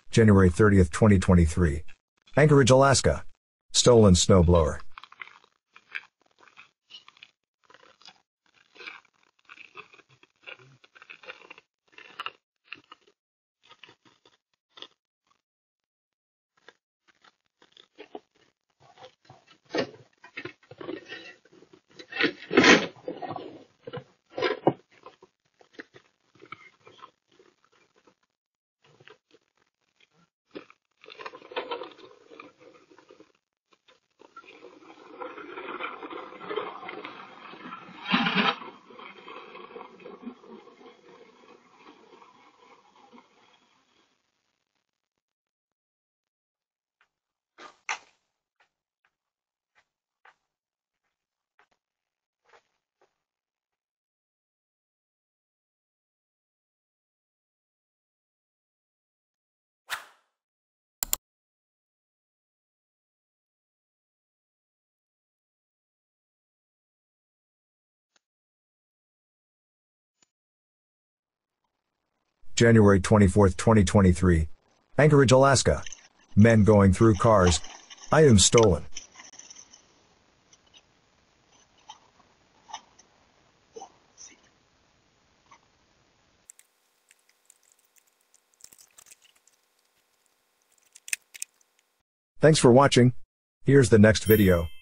January 30th, 2023. Anchorage, Alaska. Stolen snowblower. January 24th, 2023. Anchorage, Alaska. Men going through cars. Items stolen. Thanks for watching. Here's the next video.